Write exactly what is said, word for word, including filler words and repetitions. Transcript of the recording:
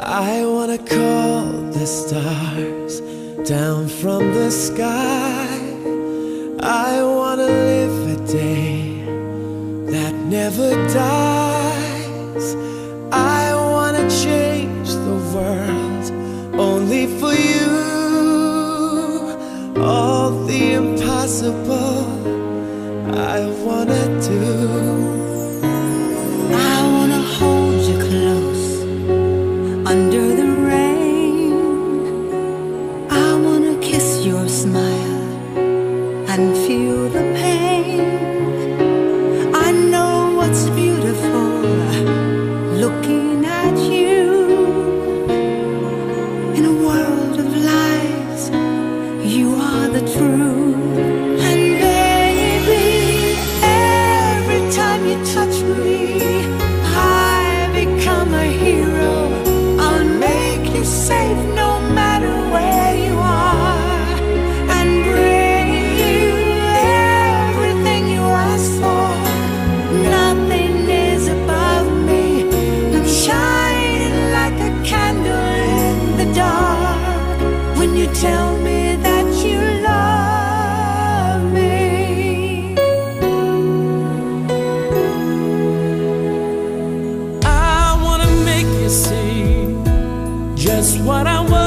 I wanna call the stars down from the sky. I wanna live a day that never dies. I wanna change the world only for you. All the impossible I wanna do. I wanna hold you close under the rain. I wanna kiss your smile and feel the pain. I know what's beautiful looking at you. In a world of lies, you are the truth. And baby, every time you touch me, I become a hero. I'll make you safe no matter where you are, and bring you everything you ask for. Nothing is above me. I'm shining like a candle in the dark when you tell me that you love me. I wanna make you see just what I want.